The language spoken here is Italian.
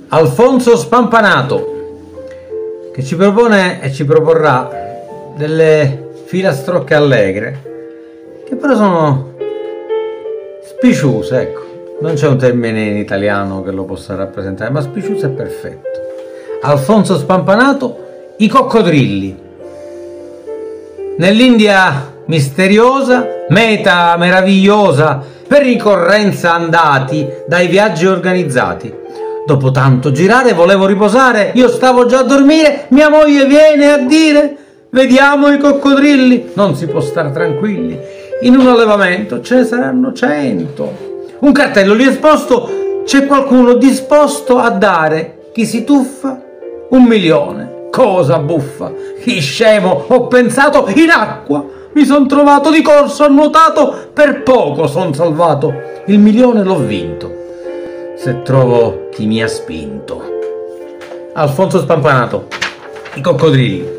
Alfonso Spampanato, che ci propone e ci proporrà delle filastrocche allegre, che però sono spiciose, ecco. Non c'è un termine in italiano che lo possa rappresentare, ma spiciuso è perfetto. Alfonso Spampanato, i coccodrilli. Nell'India misteriosa, meta meravigliosa, per ricorrenza andati dai viaggi organizzati. Dopo tanto girare volevo riposare, io stavo già a dormire, mia moglie viene a dire: vediamo i coccodrilli. Non si può stare tranquilli, in un allevamento ce ne saranno 100. Un cartello lì esposto, c'è qualcuno disposto a dare, chi si tuffa, 1 milione. Cosa buffa, chi scemo, ho pensato, in acqua mi son trovato, di corso ho nuotato, per poco son salvato, il milione l'ho vinto, se trovo chi mi ha spinto. Alfonso Spampanato, i coccodrilli.